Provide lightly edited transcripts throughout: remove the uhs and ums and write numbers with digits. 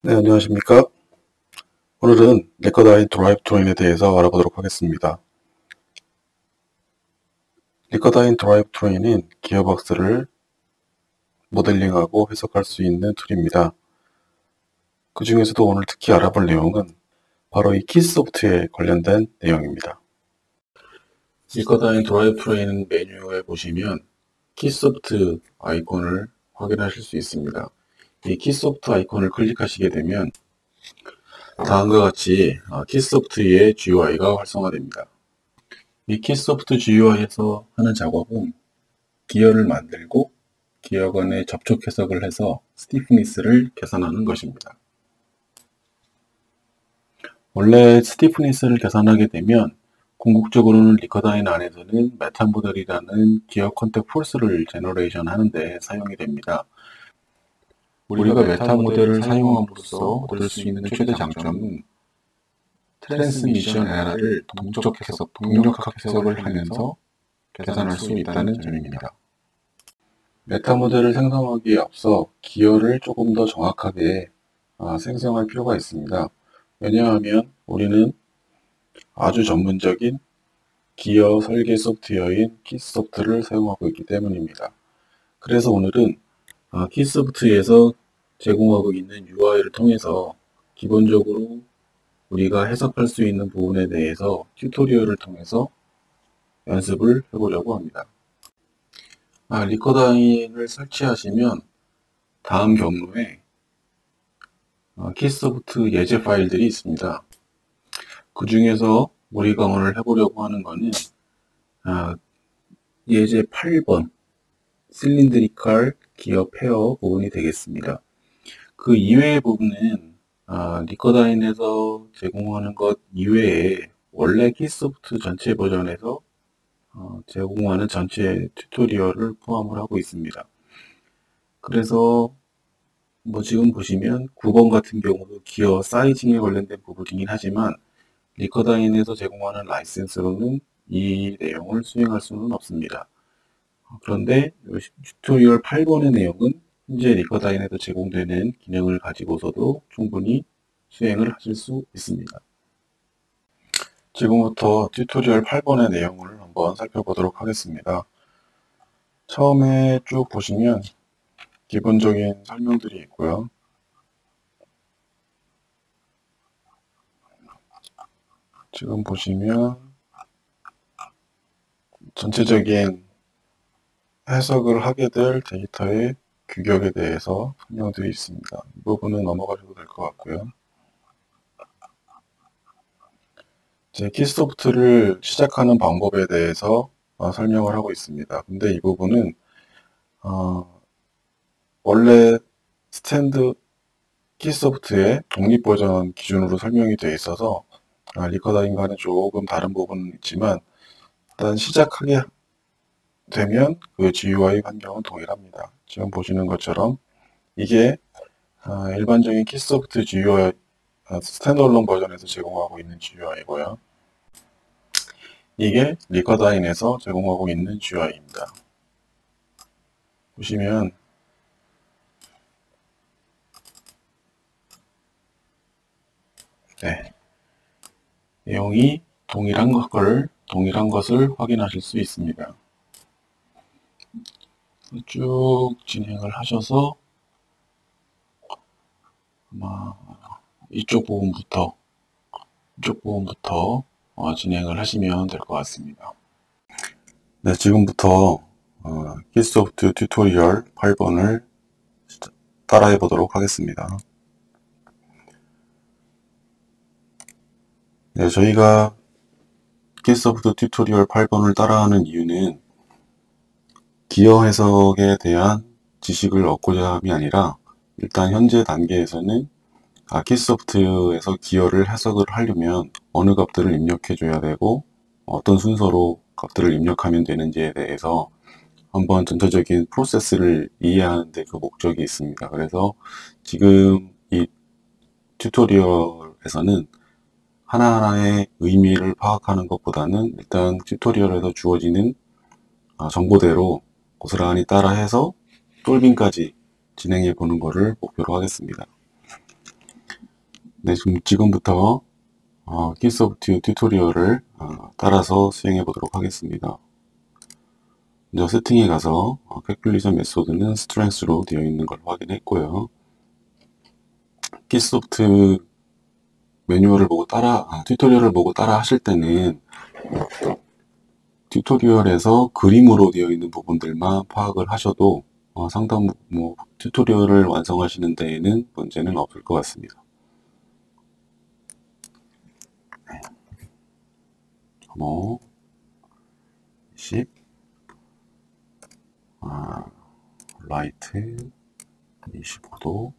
네, 안녕하십니까. 오늘은 리커다인 드라이브 트레인에 대해서 알아보도록 하겠습니다. 리커다인 드라이브 트레인은 기어박스를 모델링하고 해석할 수 있는 툴입니다. 그 중에서도 오늘 특히 알아볼 내용은 바로 이 키소프트에 관련된 내용입니다. 리커다인 드라이브 트레인 메뉴에 보시면 키소프트 아이콘을 확인하실 수 있습니다. 이 키소프트 아이콘을 클릭하시게 되면 다음과 같이 키소프트의 GUI가 활성화됩니다. 이 키소프트 GUI에서 하는 작업은 기어를 만들고 기어 간의 접촉 해석을 해서 스티프니스를 계산하는 것입니다. 원래 스티프니스를 계산하게 되면 궁극적으로는 리커다인 안에서는 메타 모델이라는 기어 컨택 폴스를 제너레이션 하는데 사용이 됩니다. 우리가 메타 모델을 사용함으로써 얻을 수 있는 최대 장점은 트랜스미션 에러를 동적 해석, 동력학 해석을 하면서 계산할 수 있다는 점입니다. 메타 모델을 생성하기에 앞서 기어를 조금 더 정확하게 생성할 필요가 있습니다. 왜냐하면 우리는 아주 전문적인 기어 설계 소프트웨어인 키소프트를 사용하고 있기 때문입니다. 그래서 오늘은 키소프트에서 제공하고 있는 UI를 통해서 기본적으로 우리가 해석할 수 있는 부분에 대해서 튜토리얼을 통해서 연습을 해보려고 합니다. 리커다인을 설치하시면 다음 경로에 키소프트 예제 파일들이 있습니다. 그 중에서 우리가 오늘 해보려고 하는 거는 예제 8번 실린드리컬 기어 페어 부분이 되겠습니다. 그 이외의 부분은 리커다인에서 제공하는 것 이외에 원래 키소프트 전체 버전에서 제공하는 전체 튜토리얼을 포함을 하고 있습니다. 그래서 지금 보시면 9번 같은 경우도 기어 사이징에 관련된 부분이긴 하지만 리커다인에서 제공하는 라이센스로는 이 내용을 수행할 수는 없습니다. 그런데 튜토리얼 8번의 내용은 현재 리커다인에서 제공되는 기능을 가지고서도 충분히 수행을 하실 수 있습니다. 지금부터 튜토리얼 8번의 내용을 한번 살펴보도록 하겠습니다. 처음에 쭉 보시면 기본적인 설명들이 있고요. 지금 보시면 전체적인 해석을 하게 될 데이터의 규격에 대해서 설명드리 있습니다. 이 부분은 넘어가셔도 될 것 같고요. 제 키소프트를 시작하는 방법에 대해서 설명을 하고 있습니다. 근데 이 부분은 원래 스탠드 키소프트의 독립 버전 기준으로 설명이 되어 있어서 리커다인과는 조금 다른 부분은 있지만 일단 시작하게 되면 그 GUI 환경은 동일합니다. 지금 보시는 것처럼 이게 일반적인 키소프트 GUI 스탠드얼론 버전에서 제공하고 있는 GUI고요. 이게 리커다인에서 제공하고 있는 GUI입니다. 보시면 내용이 동일한 것을 확인하실 수 있습니다. 쭉 진행을 하셔서 아마 이쪽 부분부터 진행을 하시면 될 것 같습니다. 네, 지금부터 키소프트 튜토리얼 8번을 따라해 보도록 하겠습니다. 네, 저희가 키소프트 튜토리얼 8번을 따라하는 이유는 기어 해석에 대한 지식을 얻고자 함이 아니라 일단 현재 단계에서는 키소프트에서 기어를 해석을 하려면 어느 값들을 입력해 줘야 되고 어떤 순서로 값들을 입력하면 되는지에 대해서 한번 전체적인 프로세스를 이해하는 데 그 목적이 있습니다. 그래서 지금 이 튜토리얼에서는 하나하나의 의미를 파악하는 것보다는 일단 튜토리얼에서 주어지는 정보대로 고스란히 따라해서 솔빙까지 진행해 보는 것을 목표로 하겠습니다. 네, 지금부터 키소프트 튜토리얼을 따라서 수행해 보도록 하겠습니다. 먼저 세팅에 가서 calculation 메소드는 strength로 되어 있는 걸 확인했고요. 키소프트 매뉴얼을 보고 튜토리얼을 보고 따라 하실 때는 튜토리얼에서 그림으로 되어 있는 부분들만 파악을 하셔도 상당 튜토리얼을 완성하시는 데에는 문제는 없을 것 같습니다. 10 라이트 25도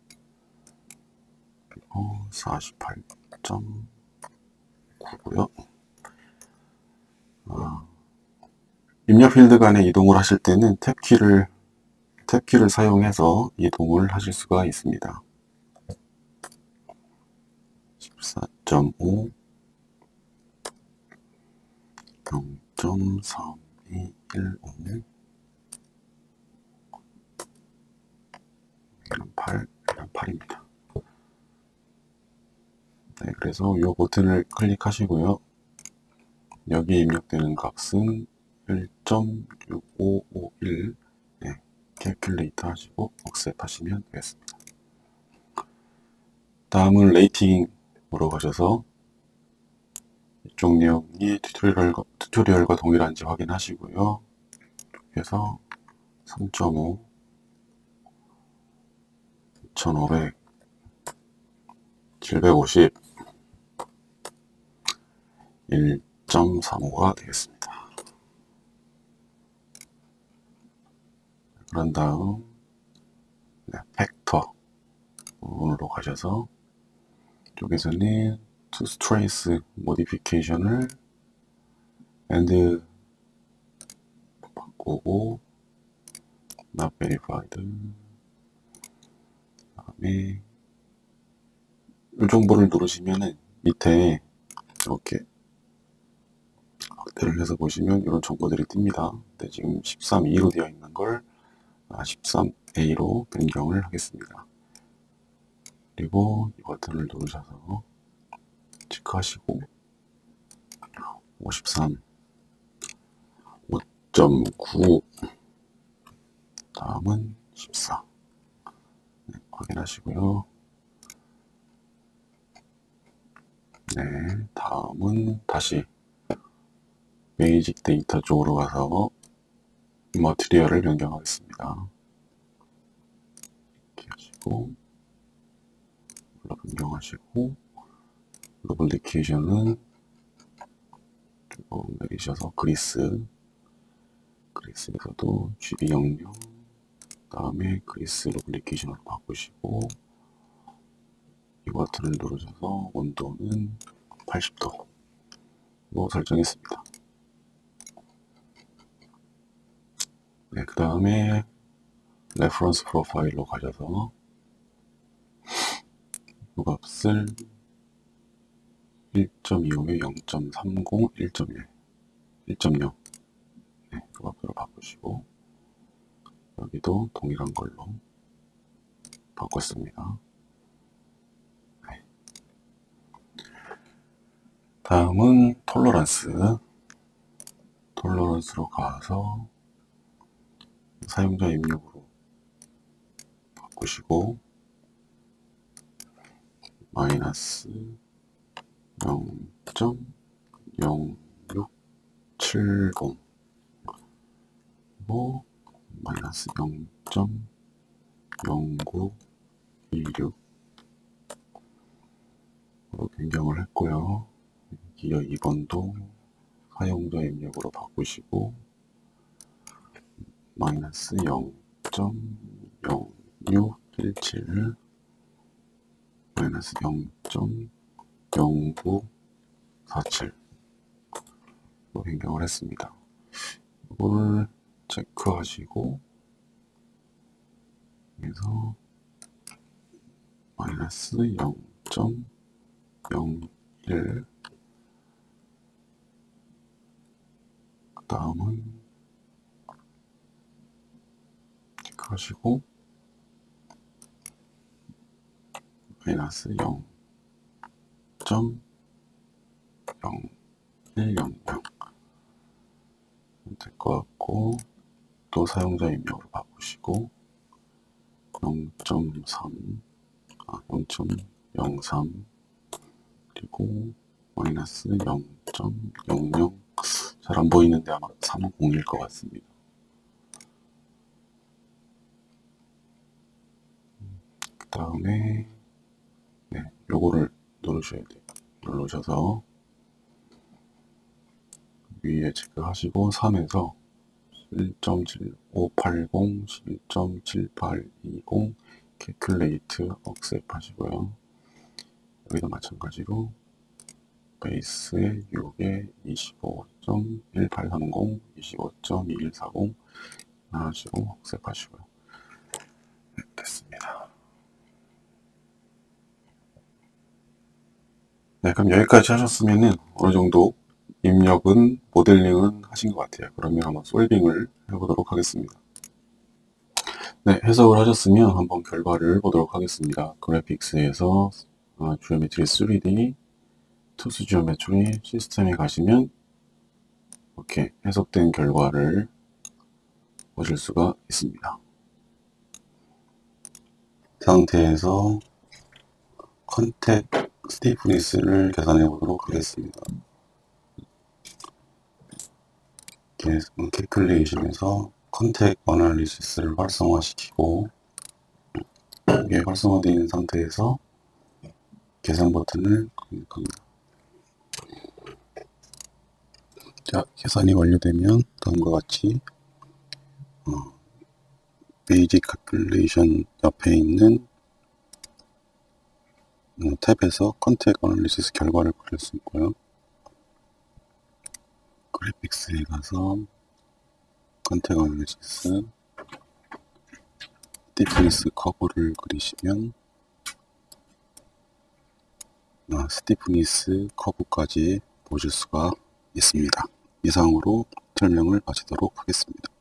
48.9고요. 입력 필드 간에 이동을 하실 때는 탭키를 사용해서 이동을 하실 수가 있습니다. 14.5 0.3215 8입니다. 네, 그래서 이 버튼을 클릭하시고요. 여기 입력되는 값은 1.6551 캘큘레이터 하시고 억셉 하시면 되겠습니다. 다음은 레이팅으로 가셔서 이쪽 내용이 튜토리얼과 동일한지 확인하시고요. 그래서 3.5 2500 750 1.35가 되겠습니다. 그런 다음 팩터 부분으로 가셔서 이쪽에서는 to trace modification을 and 바꾸고 not verified 다음에 이 정보를 누르시면은 밑에 이렇게 확대를 해서 보시면 이런 정보들이 뜹니다. 근데 지금 13A로 되어 있는 걸 13A로 변경을 하겠습니다. 그리고 이 버튼을 누르셔서 체크하시고 53 5.9 다음은 14 확인하시고요. 네, 다음은 다시 베이직 데이터 쪽으로 가서 머티리얼을 변경하겠습니다. 이렇게 하시고 변경하시고 러블리케이션은 조금 내리셔서 그리스에서도 GB00 다음에 그리스 러블리케이션으로 바꾸시고 이 버튼을 누르셔서 온도는 80도로 설정했습니다. 네, 그 다음에 레퍼런스 프로파일로 가셔서 이 값을 1.25에 0.30, 1.1, 1.0 네, 그 값으로 바꾸시고 여기도 동일한 걸로 바꿨습니다. 네. 다음은 톨러런스로 가서 사용자 입력으로 바꾸시고 마이너스 0.0670 그리고 마이너스 0.0926으로 변경을 했고요. 기어 2번도 사용자 입력으로 바꾸시고 마이너스 0.0617 마이너스 0.0947로 변경을 했습니다. 이걸 체크하시고 그래서 마이너스 0.01 그 다음은 체크하시고 마이너스 0 0.0100 될 것 같고, 또 사용자 입력으로 바꾸시고 0.3 0.03 그리고 마이너스 0.00 잘 안 보이는데 아마 30일 것 같습니다. 그 다음에 요거를 누르셔야 돼요. 누르셔서 위에 체크하시고 3에서 7.7580, 7.7820 calculate accept 하시고요. 여기도 마찬가지로 베이스에 6에 25.1830, 25.2140 하시고 accept 하시고요. 네, 됐습니다. 네, 그럼 여기까지 하셨으면은 어느 정도 입력은, 모델링은 하신 것 같아요. 그러면 한번 솔빙을 해보도록 하겠습니다. 네, 해석을 하셨으면 한번 결과를 보도록 하겠습니다. 그래픽스에서 지오메트리 3D, 투스 지오메트리 시스템에 가시면 이렇게 해석된 결과를 보실 수가 있습니다. 상태에서 컨택 스티프니스를 계산해 보도록 하겠습니다. 캘큘레이션에서 컨택 어널리시스를 활성화시키고, 이게 활성화되어 있는 상태에서 계산 버튼을 클릭합니다. 자, 계산이 완료되면 다음과 같이 베이직 캘큘레이션 옆에 있는 탭에서 컨택 어널리시스 결과를 보실 수 있고요. 그래픽스에 가서 컨택 어널리시스 스티프니스 커브를 그리시면 스티프니스 커브까지 보실 수가 있습니다. 이상으로 설명을 마치도록 하겠습니다.